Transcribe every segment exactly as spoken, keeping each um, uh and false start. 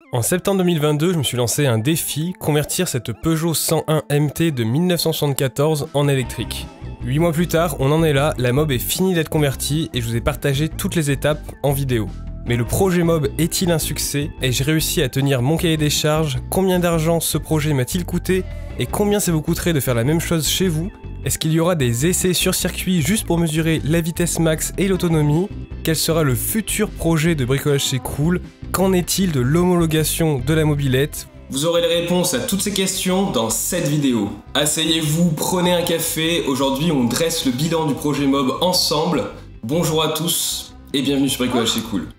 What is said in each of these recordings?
En septembre deux mille vingt-deux, je me suis lancé un défi, convertir cette Peugeot cent un M T de mille neuf cent soixante-quatorze en électrique. huit mois plus tard, on en est là, la mob est finie d'être convertie et je vous ai partagé toutes les étapes en vidéo. Mais le projet mob est-il un succès? Ai-je réussi à tenir mon cahier des charges? Combien d'argent ce projet m'a-t-il coûté? Et combien ça vous coûterait de faire la même chose chez vous? Est-ce qu'il y aura des essais sur circuit juste pour mesurer la vitesse max et l'autonomie? Quel sera le futur projet de bricolage chez Cool? Qu'en est-il de l'homologation de la mobilette? Vous aurez les réponses à toutes ces questions dans cette vidéo. Asseyez-vous, prenez un café, aujourd'hui on dresse le bilan du projet mob ensemble. Bonjour à tous et bienvenue sur Bricolage chez Cool.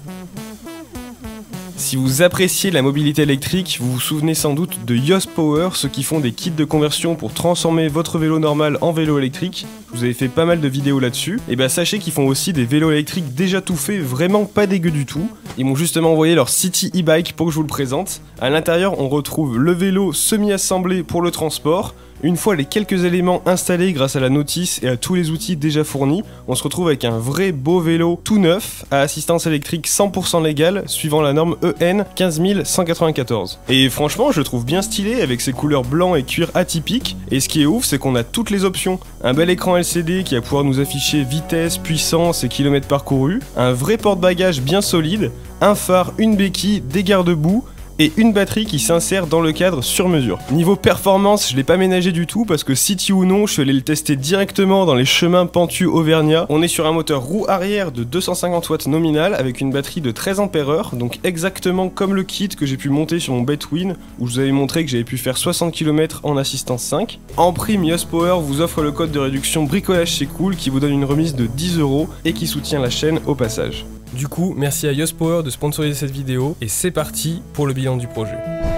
Si vous appréciez la mobilité électrique, vous vous souvenez sans doute de YosPower, ceux qui font des kits de conversion pour transformer votre vélo normal en vélo électrique. Je vous avez fait pas mal de vidéos là-dessus. Et bah sachez qu'ils font aussi des vélos électriques déjà tout faits, vraiment pas dégueu du tout. Ils m'ont justement envoyé leur City e-bike pour que je vous le présente. À l'intérieur, on retrouve le vélo semi-assemblé pour le transport. Une fois les quelques éléments installés grâce à la notice et à tous les outils déjà fournis, on se retrouve avec un vrai beau vélo tout neuf, à assistance électrique cent pour cent légale, suivant la norme E N quinze mille cent quatre-vingt-quatorze. Et franchement, je le trouve bien stylé avec ses couleurs blanc et cuir atypiques, et ce qui est ouf, c'est qu'on a toutes les options. Un bel écran L C D qui va pouvoir nous afficher vitesse, puissance et kilomètres parcourus, un vrai porte-bagages bien solide, un phare, une béquille, des garde-boue, et une batterie qui s'insère dans le cadre sur mesure. Niveau performance, je l'ai pas ménagé du tout parce que City ou non, je suis allé le tester directement dans les chemins pentus auvergnats. On est sur un moteur roue arrière de deux cent cinquante watts nominal avec une batterie de treize ampères heure, donc exactement comme le kit que j'ai pu monter sur mon Betwin où je vous avais montré que j'avais pu faire soixante kilomètres en assistance cinq. En prime, YosPower vous offre le code de réduction bricolage chez Cool qui vous donne une remise de dix euros et qui soutient la chaîne au passage. Du coup, merci à YosPower de sponsoriser cette vidéo, et c'est parti pour le bilan du projet.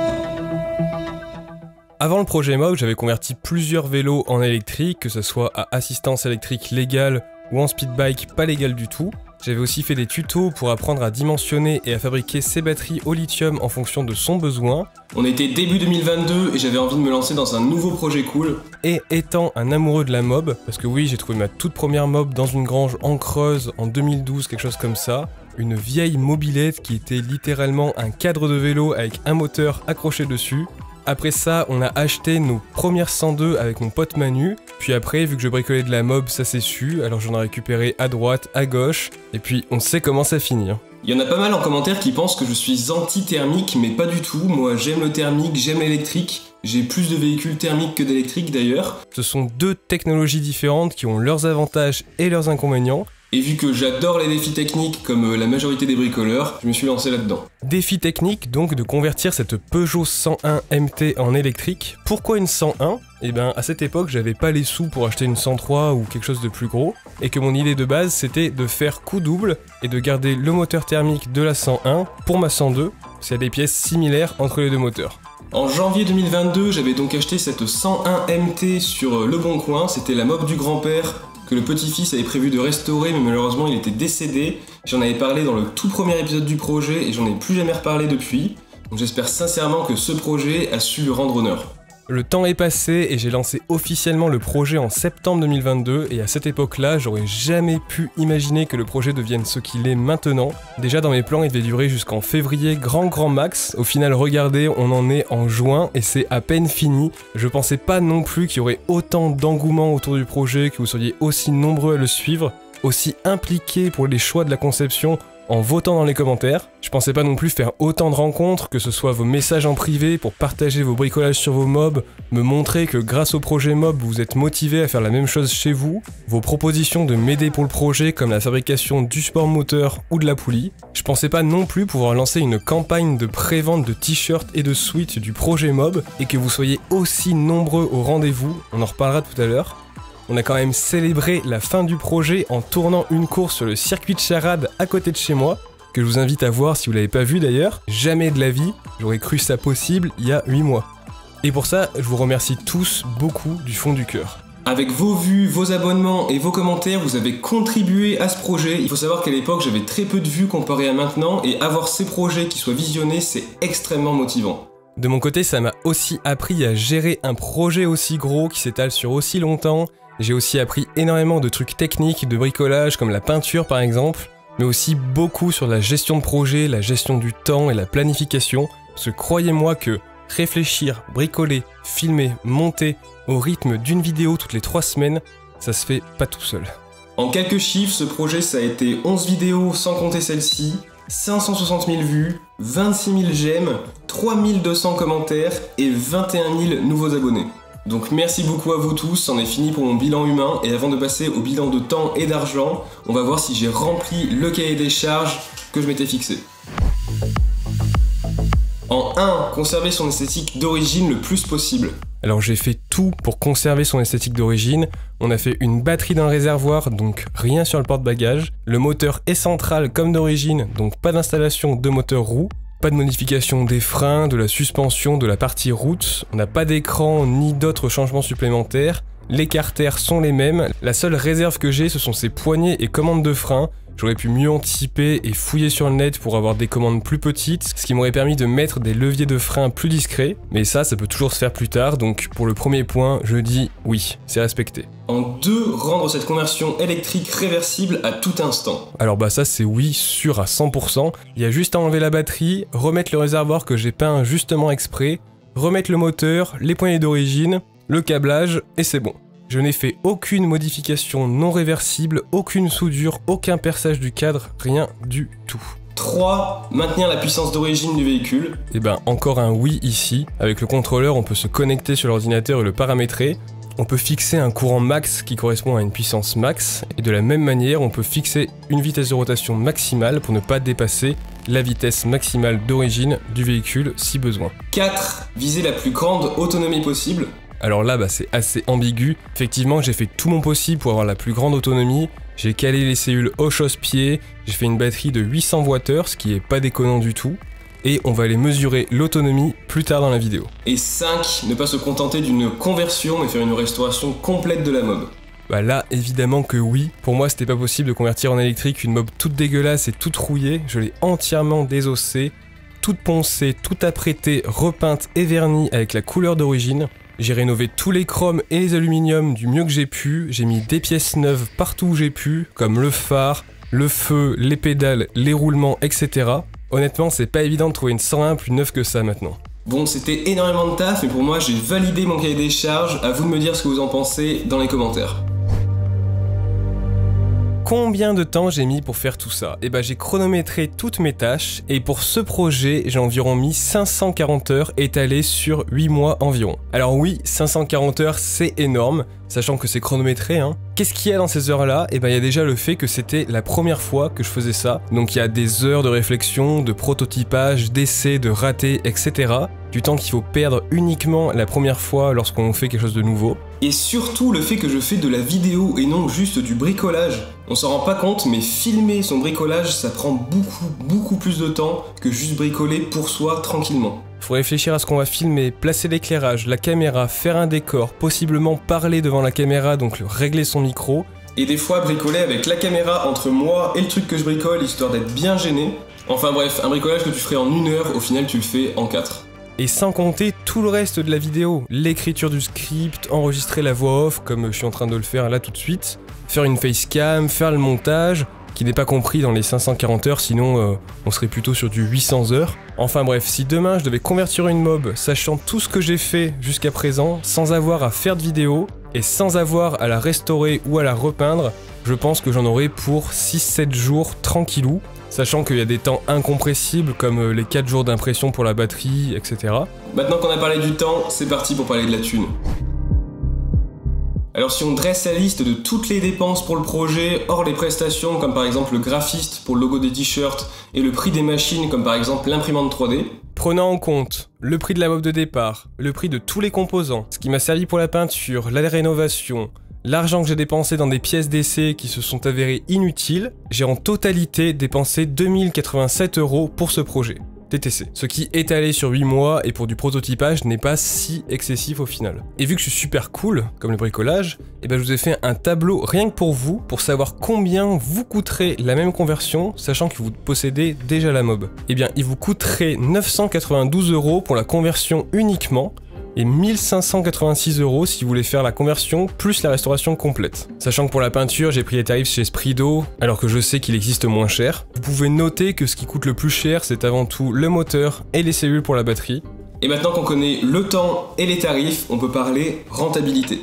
Avant le projet mob, j'avais converti plusieurs vélos en électrique, que ce soit à assistance électrique légale ou en speedbike pas légale du tout. J'avais aussi fait des tutos pour apprendre à dimensionner et à fabriquer ses batteries au lithium en fonction de son besoin. On était début deux mille vingt-deux et j'avais envie de me lancer dans un nouveau projet cool. Et étant un amoureux de la mob, parce que oui, j'ai trouvé ma toute première mob dans une grange en Creuse en deux mille douze, quelque chose comme ça. Une vieille mobilette qui était littéralement un cadre de vélo avec un moteur accroché dessus. Après ça, on a acheté nos premières cent deux avec mon pote Manu. Puis après, vu que je bricolais de la mob, ça s'est su, alors j'en ai récupéré à droite, à gauche, et puis on sait comment ça finit. Hein. Il y en a pas mal en commentaire qui pensent que je suis anti-thermique, mais pas du tout. Moi, j'aime le thermique, j'aime l'électrique. J'ai plus de véhicules thermiques que d'électriques d'ailleurs. Ce sont deux technologies différentes qui ont leurs avantages et leurs inconvénients. Et vu que j'adore les défis techniques comme la majorité des bricoleurs, je me suis lancé là-dedans. Défi technique donc de convertir cette Peugeot cent un M T en électrique. Pourquoi une cent un? Eh ben à cette époque j'avais pas les sous pour acheter une cent trois ou quelque chose de plus gros, et que mon idée de base c'était de faire coup double et de garder le moteur thermique de la cent un pour ma cent deux, parce qu'il y a des pièces similaires entre les deux moteurs. En janvier deux mille vingt-deux, j'avais donc acheté cette cent un M T sur Le Bon Coin, c'était la mob du grand-père que le petit-fils avait prévu de restaurer, mais malheureusement il était décédé. J'en avais parlé dans le tout premier épisode du projet et j'en ai plus jamais reparlé depuis. Donc j'espère sincèrement que ce projet a su lui rendre honneur. Le temps est passé et j'ai lancé officiellement le projet en septembre deux mille vingt-deux, et à cette époque-là, j'aurais jamais pu imaginer que le projet devienne ce qu'il est maintenant. Déjà dans mes plans, il devait durer jusqu'en février grand grand max. Au final, regardez, on en est en juin et c'est à peine fini. Je pensais pas non plus qu'il y aurait autant d'engouement autour du projet, que vous seriez aussi nombreux à le suivre, aussi impliqués pour les choix de la conception, en votant dans les commentaires. Je pensais pas non plus faire autant de rencontres, que ce soit vos messages en privé pour partager vos bricolages sur vos mobs, me montrer que grâce au projet mob vous êtes motivé à faire la même chose chez vous, vos propositions de m'aider pour le projet comme la fabrication du support moteur ou de la poulie. Je pensais pas non plus pouvoir lancer une campagne de pré-vente de t-shirts et de sweats du projet mob et que vous soyez aussi nombreux au rendez-vous, on en reparlera tout à l'heure. On a quand même célébré la fin du projet en tournant une course sur le circuit de Charade à côté de chez moi, que je vous invite à voir si vous l'avez pas vu d'ailleurs. Jamais de la vie, j'aurais cru ça possible il y a huit mois. Et pour ça, je vous remercie tous beaucoup du fond du cœur. Avec vos vues, vos abonnements et vos commentaires, vous avez contribué à ce projet. Il faut savoir qu'à l'époque, j'avais très peu de vues comparé à maintenant, et avoir ces projets qui soient visionnés, c'est extrêmement motivant. De mon côté, ça m'a aussi appris à gérer un projet aussi gros qui s'étale sur aussi longtemps. J'ai aussi appris énormément de trucs techniques, de bricolage, comme la peinture par exemple. mais aussi beaucoup sur la gestion de projet, la gestion du temps et la planification, parce que croyez-moi que réfléchir, bricoler, filmer, monter au rythme d'une vidéo toutes les trois semaines, ça se fait pas tout seul. En quelques chiffres, ce projet ça a été onze vidéos sans compter celle-ci, cinq cent soixante mille vues, vingt-six mille j'aime, trois mille deux cents commentaires et vingt et un mille nouveaux abonnés. Donc merci beaucoup à vous tous, c'en est fini pour mon bilan humain, et avant de passer au bilan de temps et d'argent, on va voir si j'ai rempli le cahier des charges que je m'étais fixé. En un, conserver son esthétique d'origine le plus possible. Alors j'ai fait tout pour conserver son esthétique d'origine. On a fait une batterie d'un réservoir, donc rien sur le porte-bagages. Le moteur est central comme d'origine, donc pas d'installation de moteur roue. Pas de modification des freins, de la suspension, de la partie route. On n'a pas d'écran ni d'autres changements supplémentaires. Les carters sont les mêmes. La seule réserve que j'ai, ce sont ces poignées et commandes de frein. J'aurais pu mieux anticiper et fouiller sur le net pour avoir des commandes plus petites, ce qui m'aurait permis de mettre des leviers de frein plus discrets, mais ça, ça peut toujours se faire plus tard, donc pour le premier point, je dis oui, c'est respecté. En deux, rendre cette conversion électrique réversible à tout instant. Alors bah ça c'est oui, sûr à cent pour cent, il y a juste à enlever la batterie, remettre le réservoir que j'ai peint justement exprès, remettre le moteur, les poignées d'origine, le câblage, et c'est bon. Je n'ai fait aucune modification non réversible, aucune soudure, aucun perçage du cadre, rien du tout. trois. Maintenir la puissance d'origine du véhicule. Et ben encore un oui ici. Avec le contrôleur, on peut se connecter sur l'ordinateur et le paramétrer. On peut fixer un courant max qui correspond à une puissance max. Et de la même manière, on peut fixer une vitesse de rotation maximale pour ne pas dépasser la vitesse maximale d'origine du véhicule si besoin. quatre. Viser la plus grande autonomie possible. Alors là, bah, c'est assez ambigu. Effectivement, j'ai fait tout mon possible pour avoir la plus grande autonomie. J'ai calé les cellules au chausse-pied, j'ai fait une batterie de huit cents watts-heure, ce qui est pas déconnant du tout. Et on va aller mesurer l'autonomie plus tard dans la vidéo. Et cinq. Ne pas se contenter d'une conversion, mais faire une restauration complète de la mob. Bah là, évidemment que oui. Pour moi, c'était pas possible de convertir en électrique une mob toute dégueulasse et toute rouillée. Je l'ai entièrement désossée, toute poncée, toute apprêtée, repeinte et vernie avec la couleur d'origine. J'ai rénové tous les chromes et les aluminiums du mieux que j'ai pu, j'ai mis des pièces neuves partout où j'ai pu, comme le phare, le feu, les pédales, les roulements, et cetera. Honnêtement, c'est pas évident de trouver une cent un plus neuve que ça maintenant. Bon, c'était énormément de taf, mais pour moi, j'ai validé mon cahier des charges. À vous de me dire ce que vous en pensez dans les commentaires. Combien de temps j'ai mis pour faire tout ça? Eh ben j'ai chronométré toutes mes tâches et pour ce projet j'ai environ mis cinq cent quarante heures étalées sur huit mois environ. Alors oui, cinq cent quarante heures c'est énorme, sachant que c'est chronométré hein. Qu'est-ce qu'il y a dans ces heures là? Eh ben il y a déjà le fait que c'était la première fois que je faisais ça, donc il y a des heures de réflexion, de prototypage, d'essais, de ratés, et cetera. Du temps qu'il faut perdre uniquement la première fois lorsqu'on fait quelque chose de nouveau. Et surtout le fait que je fais de la vidéo et non juste du bricolage. On s'en rend pas compte, mais filmer son bricolage, ça prend beaucoup, beaucoup plus de temps que juste bricoler pour soi tranquillement. Faut réfléchir à ce qu'on va filmer, placer l'éclairage, la caméra, faire un décor, possiblement parler devant la caméra, donc régler son micro. Et des fois bricoler avec la caméra entre moi et le truc que je bricole, histoire d'être bien gêné. Enfin bref, un bricolage que tu ferais en une heure, au final tu le fais en quatre. Et sans compter tout le reste de la vidéo, l'écriture du script, enregistrer la voix off comme je suis en train de le faire là tout de suite, faire une facecam, faire le montage, qui n'est pas compris dans les cinq cent quarante heures, sinon euh, on serait plutôt sur du huit cents heures. Enfin bref, si demain je devais convertir une mob, sachant tout ce que j'ai fait jusqu'à présent, sans avoir à faire de vidéo, et sans avoir à la restaurer ou à la repeindre, je pense que j'en aurais pour six sept jours tranquillou. Sachant qu'il y a des temps incompressibles comme les quatre jours d'impression pour la batterie, et cetera. Maintenant qu'on a parlé du temps, c'est parti pour parler de la thune. Alors si on dresse la liste de toutes les dépenses pour le projet, hors les prestations comme par exemple le graphiste pour le logo des t-shirts et le prix des machines comme par exemple l'imprimante trois D, prenant en compte le prix de la mob de départ, le prix de tous les composants, ce qui m'a servi pour la peinture, la rénovation, l'argent que j'ai dépensé dans des pièces d'essai qui se sont avérées inutiles, j'ai en totalité dépensé deux mille quatre-vingt-sept euros pour ce projet, T T C. Ce qui étalé sur huit mois et pour du prototypage n'est pas si excessif au final. Et vu que je suis super cool, comme le bricolage, et ben je vous ai fait un tableau rien que pour vous, pour savoir combien vous coûterait la même conversion, sachant que vous possédez déjà la mob. Et bien il vous coûterait neuf cent quatre-vingt-douze euros pour la conversion uniquement, et mille cinq cent quatre-vingt-six euros si vous voulez faire la conversion plus la restauration complète. Sachant que pour la peinture, j'ai pris les tarifs chez Sprido, alors que je sais qu'il existe moins cher. Vous pouvez noter que ce qui coûte le plus cher, c'est avant tout le moteur et les cellules pour la batterie. Et maintenant qu'on connaît le temps et les tarifs, on peut parler rentabilité.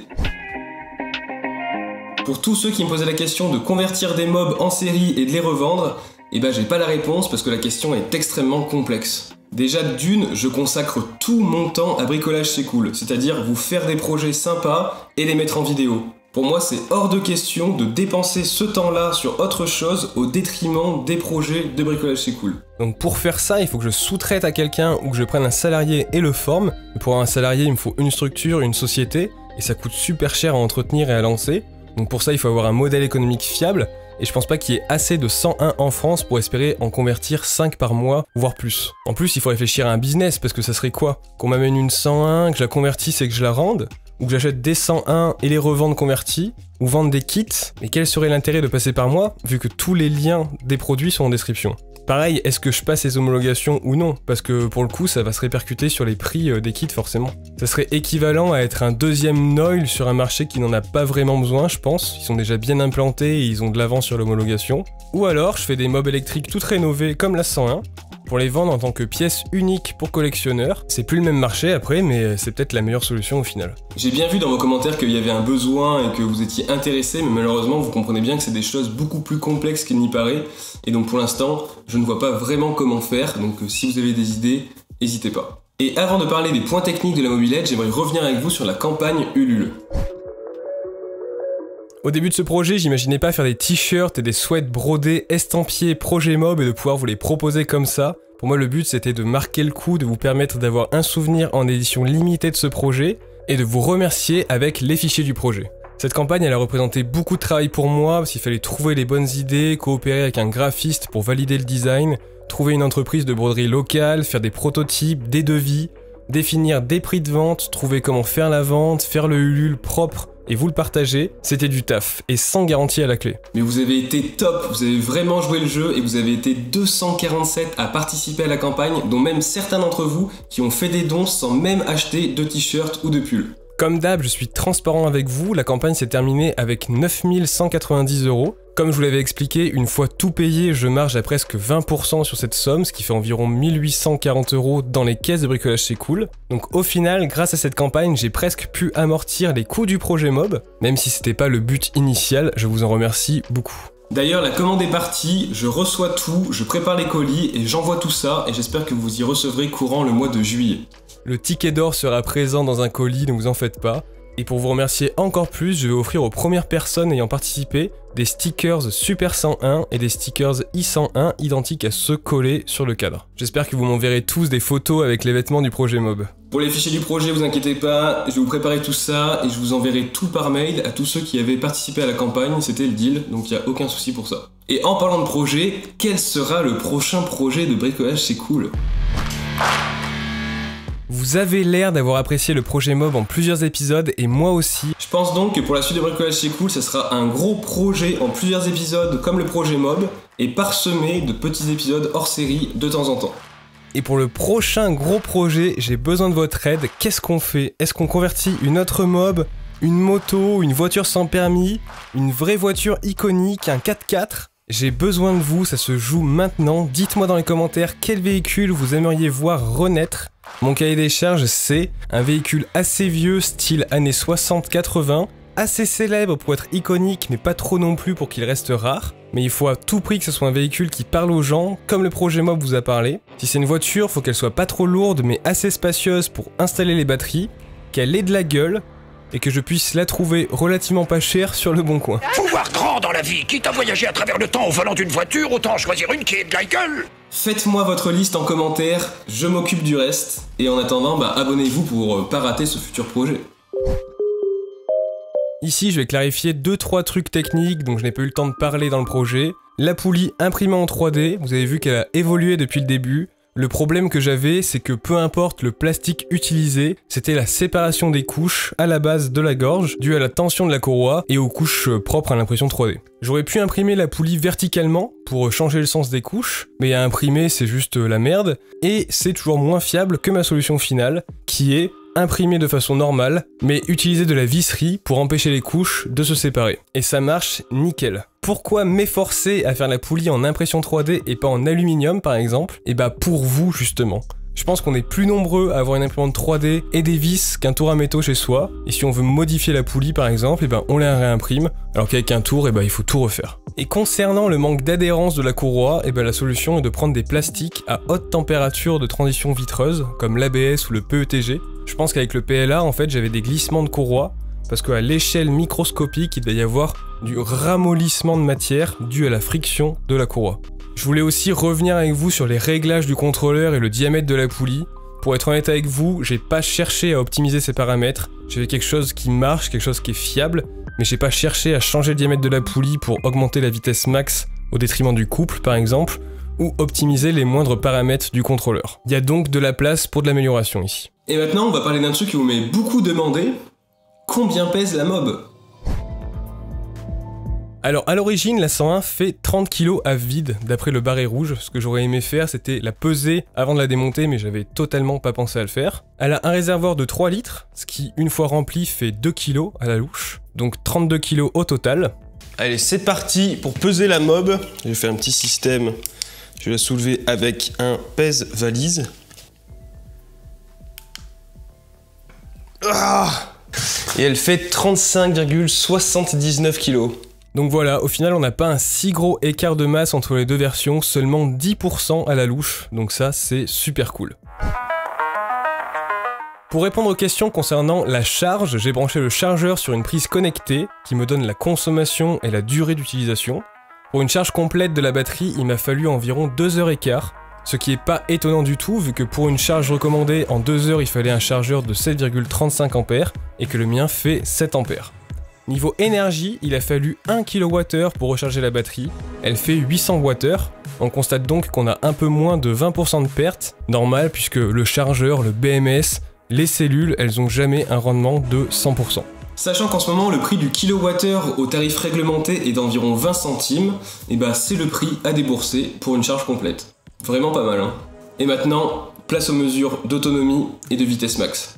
Pour tous ceux qui me posaient la question de convertir des mobs en série et de les revendre, eh ben j'ai pas la réponse parce que la question est extrêmement complexe. Déjà d'une, je consacre tout mon temps à bricolage c'est cool, c'est-à-dire vous faire des projets sympas et les mettre en vidéo. Pour moi, c'est hors de question de dépenser ce temps-là sur autre chose au détriment des projets de bricolage c'est cool. Donc pour faire ça, il faut que je sous-traite à quelqu'un ou que je prenne un salarié et le forme. Et pour avoir un salarié, il me faut une structure, une société, et ça coûte super cher à entretenir et à lancer. Donc pour ça, il faut avoir un modèle économique fiable, et je pense pas qu'il y ait assez de cent un en France pour espérer en convertir cinq par mois, voire plus. En plus, il faut réfléchir à un business, parce que ça serait quoi? Qu'on m'amène une cent un, que je la convertisse et que je la rende? Ou que j'achète des cent un et les revende convertis? Ou vendre des kits? Et quel serait l'intérêt de passer par moi, vu que tous les liens des produits sont en description? Pareil, est-ce que je passe les homologations ou non? Parce que pour le coup, ça va se répercuter sur les prix des kits forcément. Ça serait équivalent à être un deuxième Noil sur un marché qui n'en a pas vraiment besoin, je pense. Ils sont déjà bien implantés et ils ont de l'avance sur l'homologation. Ou alors, je fais des mobs électriques toutes rénovées comme la cent un, pour les vendre en tant que pièces uniques pour collectionneurs. C'est plus le même marché après, mais c'est peut-être la meilleure solution au final. J'ai bien vu dans vos commentaires qu'il y avait un besoin et que vous étiez intéressé, mais malheureusement vous comprenez bien que c'est des choses beaucoup plus complexes qu'il n'y paraît, et donc pour l'instant je ne vois pas vraiment comment faire, donc si vous avez des idées, n'hésitez pas. Et avant de parler des points techniques de la mobilette, j'aimerais revenir avec vous sur la campagne Ulule. Au début de ce projet, j'imaginais pas faire des t-shirts et des sweats brodés estampillés projet mob et de pouvoir vous les proposer comme ça. Pour moi, le but c'était de marquer le coup, de vous permettre d'avoir un souvenir en édition limitée de ce projet et de vous remercier avec les fichiers du projet. Cette campagne, elle a représenté beaucoup de travail pour moi parce qu'il fallait trouver les bonnes idées, coopérer avec un graphiste pour valider le design, trouver une entreprise de broderie locale, faire des prototypes, des devis, définir des prix de vente, trouver comment faire la vente, faire le Ulule propre et vous le partagez. C'était du taf et sans garantie à la clé. Mais vous avez été top, vous avez vraiment joué le jeu et vous avez été deux cent quarante-sept à participer à la campagne, dont même certains d'entre vous qui ont fait des dons sans même acheter de t-shirts ou de pulls. Comme d'hab, je suis transparent avec vous, la campagne s'est terminée avec neuf mille cent quatre-vingt-dix euros. Comme je vous l'avais expliqué, une fois tout payé, je marge à presque vingt pour cent sur cette somme, ce qui fait environ mille huit cent quarante euros dans les caisses de bricolage c'est cool. Donc au final, grâce à cette campagne, j'ai presque pu amortir les coûts du projet mob, même si c'était pas le but initial, je vous en remercie beaucoup. D'ailleurs, la commande est partie, je reçois tout, je prépare les colis et j'envoie tout ça et j'espère que vous y recevrez courant le mois de juillet. Le ticket d'or sera présent dans un colis, ne vous en faites pas. Et pour vous remercier encore plus, je vais offrir aux premières personnes ayant participé des stickers Super cent un et des stickers I cent un identiques à ceux collés sur le cadre. J'espère que vous m'enverrez tous des photos avec les vêtements du projet mob. Pour les fichiers du projet, vous inquiétez pas, je vais vous préparer tout ça et je vous enverrai tout par mail à tous ceux qui avaient participé à la campagne, c'était le deal, donc il n'y a aucun souci pour ça. Et en parlant de projet, quel sera le prochain projet de bricolage c'est cool ? Vous avez l'air d'avoir apprécié le projet mob en plusieurs épisodes et moi aussi. Je pense donc que pour la suite de bricolage c'est cool, ça sera un gros projet en plusieurs épisodes comme le projet mob et parsemé de petits épisodes hors série de temps en temps. Et pour le prochain gros projet, j'ai besoin de votre aide. Qu'est-ce qu'on fait? Est-ce qu'on convertit une autre mob, une moto, une voiture sans permis, une vraie voiture iconique, un quatre-quatre? J'ai besoin de vous, ça se joue maintenant. Dites-moi dans les commentaires quel véhicule vous aimeriez voir renaître. Mon cahier des charges, c'est un véhicule assez vieux, style années soixante quatre-vingts, assez célèbre pour être iconique, mais pas trop non plus pour qu'il reste rare. Mais il faut à tout prix que ce soit un véhicule qui parle aux gens, comme le projet mob vous a parlé. Si c'est une voiture, faut qu'elle soit pas trop lourde, mais assez spacieuse pour installer les batteries, qu'elle ait de la gueule, et que je puisse la trouver relativement pas chère sur le bon coin. Faut voir grand dans la vie, quitte à voyager à travers le temps au volant d'une voiture, autant choisir une qui ait de la gueule. Faites-moi votre liste en commentaire, je m'occupe du reste, et en attendant, bah, abonnez-vous pour euh, pas rater ce futur projet. Ici, je vais clarifier deux trois trucs techniques dont je n'ai pas eu le temps de parler dans le projet. La poulie imprimée en trois D, vous avez vu qu'elle a évolué depuis le début. Le problème que j'avais, c'est que peu importe le plastique utilisé, c'était la séparation des couches à la base de la gorge, due à la tension de la courroie et aux couches propres à l'impression trois D. J'aurais pu imprimer la poulie verticalement pour changer le sens des couches, mais à imprimer c'est juste la merde, et c'est toujours moins fiable que ma solution finale, qui est imprimer de façon normale, mais utiliser de la visserie pour empêcher les couches de se séparer. Et ça marche nickel. Pourquoi m'efforcer à faire la poulie en impression trois D et pas en aluminium par exemple? Et bah pour vous justement. Je pense qu'on est plus nombreux à avoir une imprimante trois D et des vis qu'un tour à métaux chez soi, et si on veut modifier la poulie par exemple, et ben on la réimprime, alors qu'avec un tour, et ben il faut tout refaire. Et concernant le manque d'adhérence de la courroie, et ben la solution est de prendre des plastiques à haute température de transition vitreuse, comme l'A B S ou le P E T G. Je pense qu'avec le P L A, en fait, j'avais des glissements de courroie, parce qu'à l'échelle microscopique, il doit y avoir du ramollissement de matière dû à la friction de la courroie. Je voulais aussi revenir avec vous sur les réglages du contrôleur et le diamètre de la poulie. Pour être honnête avec vous, j'ai pas cherché à optimiser ces paramètres. J'avais quelque chose qui marche, quelque chose qui est fiable, mais j'ai pas cherché à changer le diamètre de la poulie pour augmenter la vitesse max au détriment du couple par exemple, ou optimiser les moindres paramètres du contrôleur. Il y a donc de la place pour de l'amélioration ici. Et maintenant, on va parler d'un truc qui vous m'avez beaucoup demandé. Combien pèse la mob ? Alors à l'origine, la cent un fait trente kilos à vide, d'après le barré rouge. Ce que j'aurais aimé faire, c'était la peser avant de la démonter, mais j'avais totalement pas pensé à le faire. Elle a un réservoir de trois litres, ce qui, une fois rempli, fait deux kilos à la louche. Donc trente-deux kilos au total. Allez, c'est parti pour peser la mob. Je vais faire un petit système. Je vais la soulever avec un pèse-valise. Ah ! Et elle fait trente-cinq virgule soixante-dix-neuf kilos. Donc voilà, au final on n'a pas un si gros écart de masse entre les deux versions, seulement dix pour cent à la louche, donc ça c'est super cool. Pour répondre aux questions concernant la charge, j'ai branché le chargeur sur une prise connectée qui me donne la consommation et la durée d'utilisation. Pour une charge complète de la batterie, il m'a fallu environ deux heures et quart, ce qui est pas étonnant du tout vu que pour une charge recommandée en deux heures il fallait un chargeur de sept virgule trente-cinq ampères et que le mien fait sept ampères. Niveau énergie, il a fallu un kilowattheure pour recharger la batterie, elle fait huit cents wattheures, on constate donc qu'on a un peu moins de vingt pour cent de perte, normal puisque le chargeur, le B M S, les cellules, elles ont jamais un rendement de cent pour cent. Sachant qu'en ce moment le prix du kilowattheure au tarif réglementé est d'environ vingt centimes, et bah c'est le prix à débourser pour une charge complète. Vraiment pas mal hein. Et maintenant, place aux mesures d'autonomie et de vitesse max.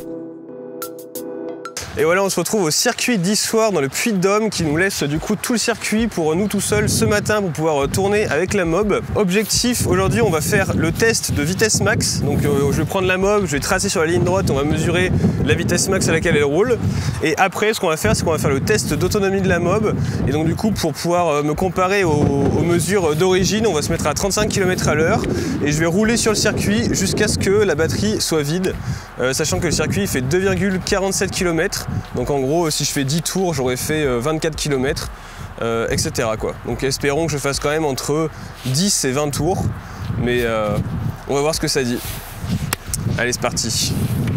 Et voilà, on se retrouve au circuit d'Issoire dans le Puy-de-Dôme qui nous laisse du coup tout le circuit pour nous tout seuls ce matin pour pouvoir tourner avec la mob. Objectif, aujourd'hui on va faire le test de vitesse max. Donc euh, je vais prendre la mob, je vais tracer sur la ligne droite, on va mesurer la vitesse max à laquelle elle roule. Et après ce qu'on va faire, c'est qu'on va faire le test d'autonomie de la mob. Et donc du coup pour pouvoir euh, me comparer aux, aux mesures d'origine, on va se mettre à trente-cinq kilomètres à l'heure. Et je vais rouler sur le circuit jusqu'à ce que la batterie soit vide. Euh, sachant que le circuit fait deux virgule quarante-sept kilomètres. Donc en gros, si je fais dix tours, j'aurais fait vingt-quatre kilomètres, euh, et cetera quoi. Donc espérons que je fasse quand même entre dix et vingt tours, mais euh, on va voir ce que ça dit. Allez, c'est parti.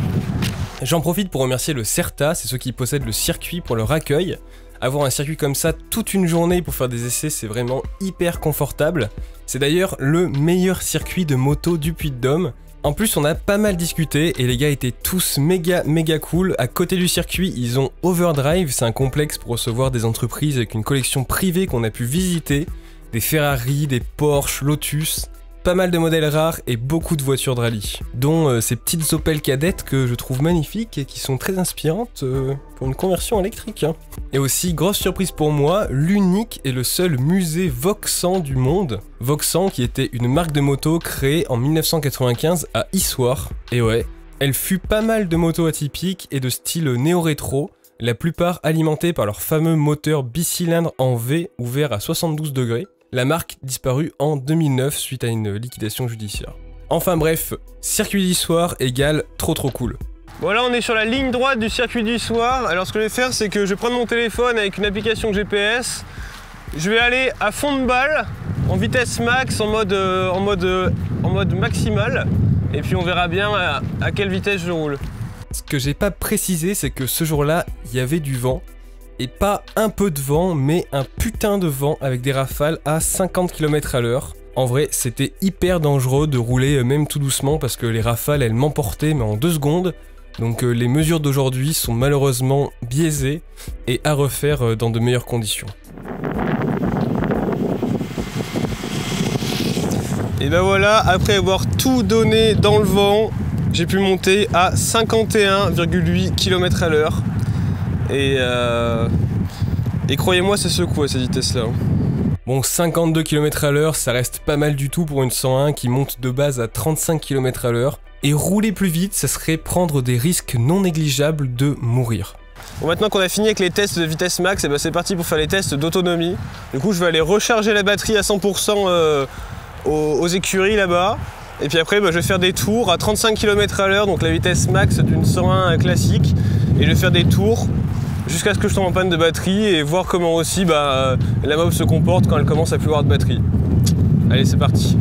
J'en profite pour remercier le CERTA, c'est ceux qui possèdent le circuit pour leur accueil. Avoir un circuit comme ça toute une journée pour faire des essais, c'est vraiment hyper confortable. C'est d'ailleurs le meilleur circuit de moto du Puy-de-Dôme. En plus, on a pas mal discuté et les gars étaient tous méga méga cool. À côté du circuit, ils ont Overdrive, c'est un complexe pour recevoir des entreprises avec une collection privée qu'on a pu visiter. Des Ferrari, des Porsche, Lotus, pas mal de modèles rares et beaucoup de voitures de rallye. Dont euh, ces petites Opel cadettes que je trouve magnifiques et qui sont très inspirantes euh, pour une conversion électrique. Hein. Et aussi, grosse surprise pour moi, l'unique et le seul musée Vauxhall du monde. Vauxhall qui était une marque de moto créée en mille neuf cent quatre-vingt-quinze à Issoire. Et ouais, elle fut pas mal de motos atypiques et de style néo-rétro, la plupart alimentées par leur fameux moteur bicylindre en V ouvert à soixante-douze degrés. La marque disparut en deux mille neuf suite à une liquidation judiciaire. Enfin bref, circuit d'Issoire égale trop trop cool. Voilà, on est sur la ligne droite du circuit d'Issoire. Alors ce que je vais faire, c'est que je vais prendre mon téléphone avec une application G P S. Je vais aller à fond de balle, en vitesse max, en mode, euh, en mode, euh, en mode maximal. Et puis on verra bien à, à quelle vitesse je roule. Ce que j'ai pas précisé, c'est que ce jour-là, il y avait du vent. Et pas un peu de vent, mais un putain de vent avec des rafales à cinquante kilomètres à l'heure. En vrai, c'était hyper dangereux de rouler même tout doucement parce que les rafales, elles m'emportaient mais en deux secondes. Donc euh, les mesures d'aujourd'hui sont malheureusement biaisées et à refaire euh, dans de meilleures conditions. Et ben voilà, après avoir tout donné dans le vent, j'ai pu monter à cinquante et un virgule huit kilomètres à l'heure. Et, euh, et croyez-moi, ça secoue à cette vitesse-là. Bon, cinquante-deux kilomètres à l'heure, ça reste pas mal du tout pour une cent un qui monte de base à trente-cinq kilomètres à l'heure. Et rouler plus vite, ça serait prendre des risques non négligeables de mourir. Bon, maintenant qu'on a fini avec les tests de vitesse max, et ben c'est parti pour faire les tests d'autonomie. Du coup, je vais aller recharger la batterie à cent pour cent euh, aux, aux écuries là-bas. Et puis après, bah, je vais faire des tours à trente-cinq kilomètres à l'heure, donc la vitesse max d'une cent un classique. Et je vais faire des tours jusqu'à ce que je tombe en panne de batterie et voir comment aussi bah, la mob se comporte quand elle commence à plus avoir de batterie. Allez, c'est parti.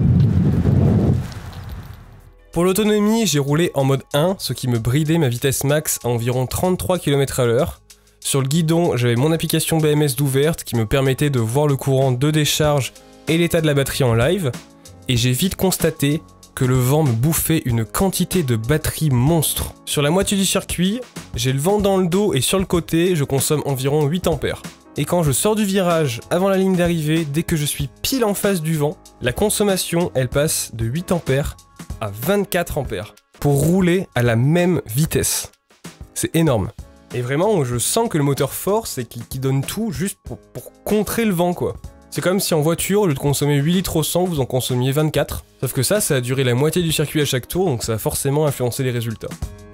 Pour l'autonomie, j'ai roulé en mode un, ce qui me bridait ma vitesse max à environ trente-trois kilomètres à l'heure. Sur le guidon, j'avais mon application B M S d'ouverte qui me permettait de voir le courant de décharge et l'état de la batterie en live. Et j'ai vite constaté que le vent me bouffait une quantité de batterie monstre. Sur la moitié du circuit, j'ai le vent dans le dos et sur le côté, je consomme environ huit ampères. Et quand je sors du virage avant la ligne d'arrivée, dès que je suis pile en face du vent, la consommation, elle passe de huit ampères à vingt-quatre ampères pour rouler à la même vitesse. C'est énorme. Et vraiment, je sens que le moteur force et qu'il qui donne tout juste pour, pour contrer le vent, quoi. C'est comme si en voiture, au lieu de consommer huit litres au cent, vous en consommiez vingt-quatre. Sauf que ça, ça a duré la moitié du circuit à chaque tour, donc ça a forcément influencé les résultats.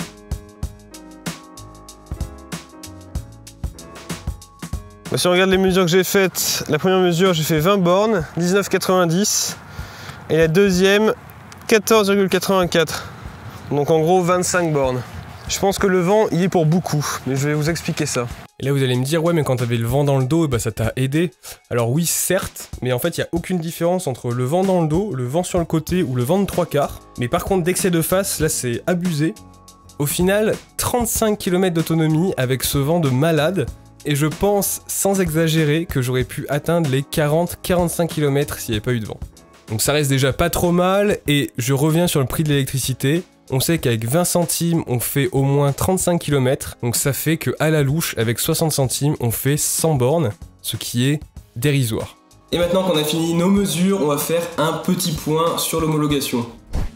Bah, si on regarde les mesures que j'ai faites, la première mesure, j'ai fait vingt bornes, dix-neuf virgule quatre-vingt-dix. Et la deuxième, quatorze virgule quatre-vingt-quatre. Donc en gros, vingt-cinq bornes. Je pense que le vent y est pour beaucoup, mais je vais vous expliquer ça. Et là vous allez me dire, ouais mais quand t'avais le vent dans le dos, bah ça t'a aidé. Alors oui certes, mais en fait il n'y a aucune différence entre le vent dans le dos, le vent sur le côté ou le vent de trois quarts. Mais par contre d'excès de face, là c'est abusé. Au final, trente-cinq kilomètres d'autonomie avec ce vent de malade, et je pense, sans exagérer, que j'aurais pu atteindre les quarante à quarante-cinq kilomètres s'il n'y avait pas eu de vent. Donc ça reste déjà pas trop mal, et je reviens sur le prix de l'électricité. On sait qu'avec vingt centimes, on fait au moins trente-cinq kilomètres, donc ça fait qu'à la louche, avec soixante centimes, on fait cent bornes, ce qui est dérisoire. Et maintenant qu'on a fini nos mesures, on va faire un petit point sur l'homologation.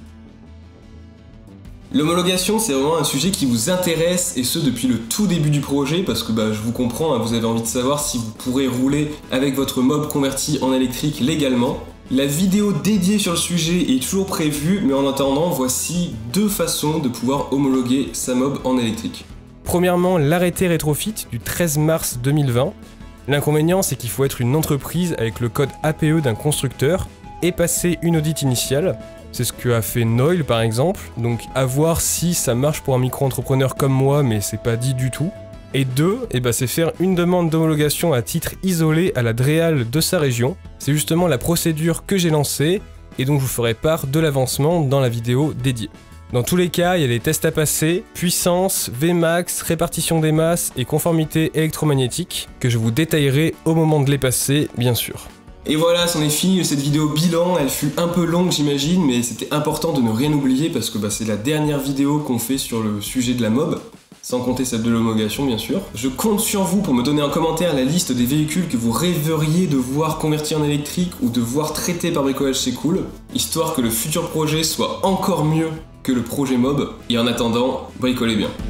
L'homologation, c'est vraiment un sujet qui vous intéresse, et ce depuis le tout début du projet, parce que bah, je vous comprends, hein, vous avez envie de savoir si vous pourrez rouler avec votre mob converti en électrique légalement. La vidéo dédiée sur le sujet est toujours prévue, mais en attendant, voici deux façons de pouvoir homologuer sa mob en électrique. Premièrement, l'arrêté rétrofit du treize mars deux mille vingt. L'inconvénient, c'est qu'il faut être une entreprise avec le code A P E d'un constructeur et passer une audit initiale. C'est ce que a fait Noil par exemple, donc à voir si ça marche pour un micro-entrepreneur comme moi, mais c'est pas dit du tout. Et deux, eh ben c'est faire une demande d'homologation à titre isolé à la DREAL de sa région. C'est justement la procédure que j'ai lancée et dont je vous ferai part de l'avancement dans la vidéo dédiée. Dans tous les cas, il y a des tests à passer, puissance, V max, répartition des masses et conformité électromagnétique, que je vous détaillerai au moment de les passer, bien sûr. Et voilà, c'en est fini de cette vidéo bilan. Elle fut un peu longue j'imagine, mais c'était important de ne rien oublier parce que bah, c'est la dernière vidéo qu'on fait sur le sujet de la mob. Sans compter celle de l'homologation bien sûr. Je compte sur vous pour me donner en commentaire la liste des véhicules que vous rêveriez de voir convertis en électrique ou de voir traités par Bricolage C'est Cool, histoire que le futur projet soit encore mieux que le projet mob, et en attendant, bricolez bien.